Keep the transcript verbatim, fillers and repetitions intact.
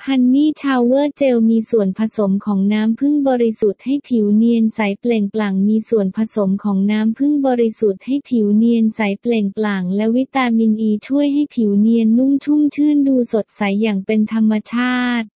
ฮันนี่ชาวเวอร์เจลมีส่วนผสมของน้ำผึ้งบริสุทธิ์ให้ผิวเนียนใสเปล่งปลั่งมีส่วนผสมของน้ำผึ้งบริสุทธิ์ให้ผิวเนียนใสเปล่งปลั่งและวิตามินอีช่วยให้ผิวเนียนนุ่มชุ่มชื่นดูสดใสอย่างเป็นธรรมชาติ